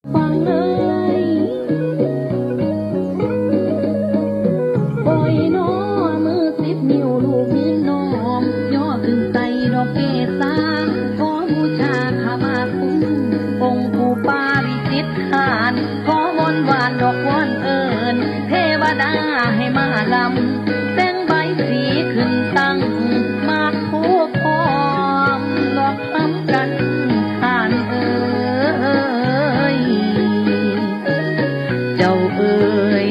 ฟังเลยปล่อยน้อมือ10 นิ้วลูกยืนน้อมย่อขึ้นใส่ดอกเกศาขอบูชาขมาคุ้มองค์ปู่ปาริจิตทานขอวอนวานดอกวอนเอิญเทวดาให้มาลำแต่งใบสีขึ้นตั้งมาทูบพร้อมดอกคำกันทานเอ๋ยเจ้าเอ๋ย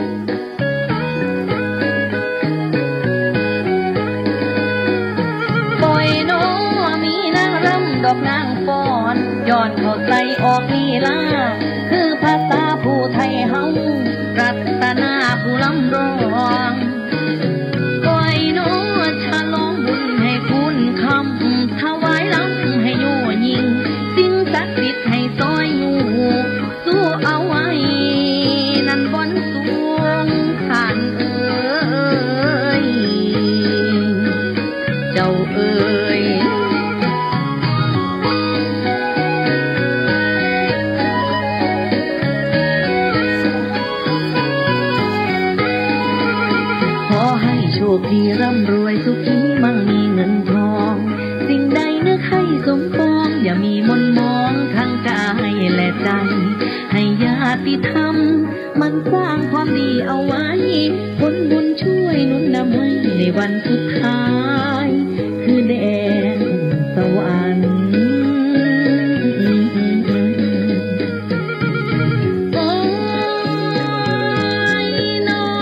ปล่อยน้อมีนางรำดอกนางฟ้อนย้อนเข้าใส่ออกลีลาคือภาษาผู้ไทยเฮารัตนาผู้ลำร้องปล่อยน้อฉลองบุญให้คุณคำถวายลำให้โยยิงสิ่งศักดิ์สิทธิ์ให้ซอยอยู่สู้เอาไว้นั่นบนสวงท่านเอ๋ยเจ้าเอ๋ยขอให้โชคดีร่ำรวยสุขีมั่งมีเงินทองสิ่งใดนึกให้สมปองอย่ามีมนมองทั้งกายและใจให้ญาติธรรมมันสร้างความดีเอาไว้ผลบุญช่วยหนุนนำให้ในวันสุดท้ายคือแดนสวรรค์โอ้ยน้อ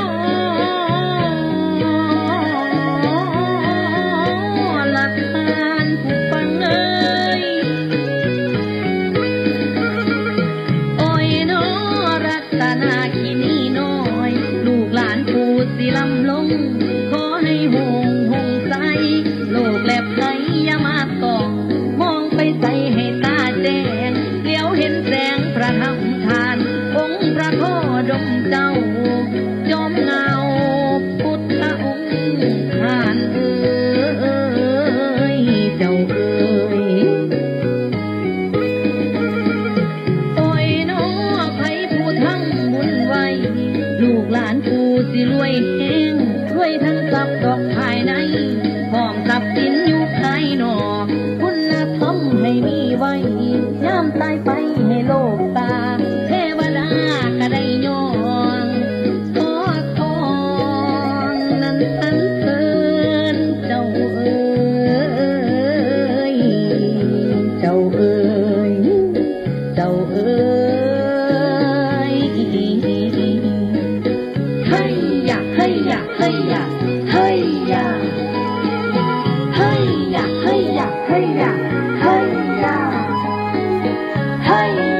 ละทานผู้ฟังเอ้ยโอ้ยน้อรัตนาคินีน้อยลูกหลานปู่สิลำลงขอให้หงใสโลกและภัยอย่ามาส่องมองไปใส่ให้ตาแจ้งเลี้ยวเห็นแสงพระธรรมทานองค์พระโคดมเจ้าจอมเงาพุทธองค์ท่านเอ๋ยเจ้าเอ๋ยโอ้ยน้อไผผู้ทั้งบุญไว้ลูกหลานปู่สิรวยแห้งรวยทั้งทรัพย์ดอกภายในพร้อมทรัพย์สินอยู่ภายนอกคุณธรรมให้มีไว้ย่ามตายไปให้โลกตาเทวดาก็ได้ย่องขอทองนั้นสรรเสริญเจ้าเอ๋ยเจ้าเอ๋ยเจ้าเอ๋ยเฮ้ยอยากเฮ้ยอยากเฮ้ยอยากเฮ้ยอยากเฮ้ยอยากเฮ้ยอยากเฮ้ยอยากเฮ้ยอยากเฮ้ย